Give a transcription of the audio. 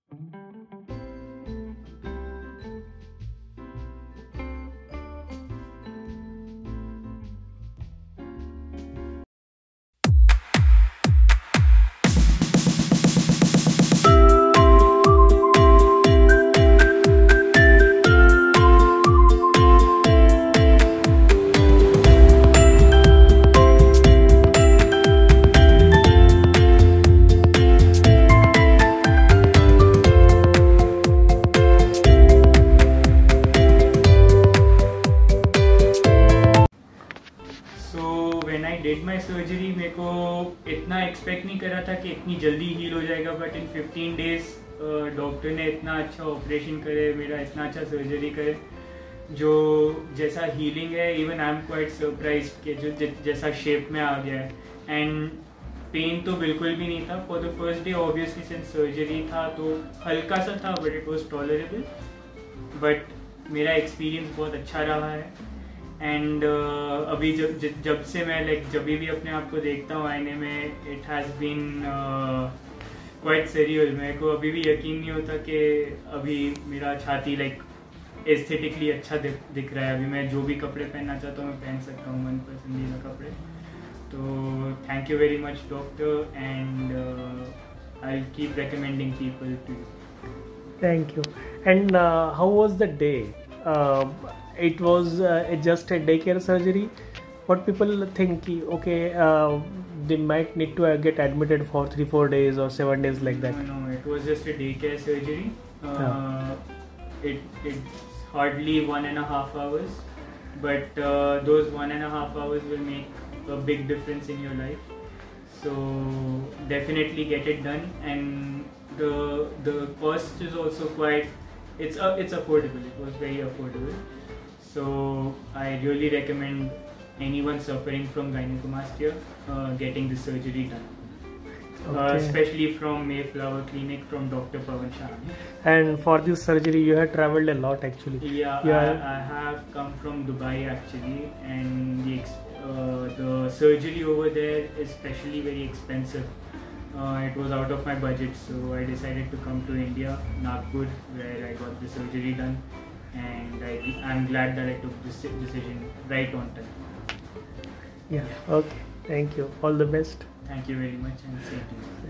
Did my surgery मेरे को इतना एक्सपेक्ट नहीं करा था कि इतनी जल्दी हील हो जाएगा, बट इन 15 डेज डॉक्टर ने इतना अच्छा ऑपरेशन करे, मेरा इतना अच्छा सर्जरी करे, जो जैसा हीलिंग है even I am quite surprise कि जो जैसा शेप में आ गया है। एंड पेन तो बिल्कुल भी नहीं था for the first day, obviously since surgery था तो हल्का सा था, but it was tolerable. But मेरा एक्सपीरियंस बहुत अच्छा रहा है। एंड अभी जब से मैं जब भी अपने आप को देखता हूँ आईने में, it has been quite surreal. मेरे को अभी भी यकीन नहीं होता कि अभी मेरा छाती एस्थेटिकली अच्छा दिख रहा है। अभी मैं जो भी कपड़े पहनना चाहता हूँ मैं पहन सकता हूँ, मन पसंदीदा कपड़े। तो thank you very much doctor, and I will keep recommending people to you. Thank you. And how was the day? It was just a daycare surgery. What people think, okay, they might need to get admitted for 3-4 days or 7 days like that. No, it was just a daycare surgery. It's hardly 1.5 hours, but those 1.5 hours will make a big difference in your life. So definitely get it done, and the cost is also quite. It's affordable. It was very affordable. So I really recommend anyone suffering from gynecomastia getting this surgery done. Okay. Especially from Mayflower Clinic, from Dr. Pawan Shah. And for this surgery you have traveled a lot actually. Yeah, I have come from Dubai actually, and the surgery over there is especially very expensive. It was out of my budget, so I decided to come to India, Nagpur, where I got the surgery done. And I'm glad that I took this decision right on time. Yeah. Okay. Thank you. All the best. Thank you very much, and same to you.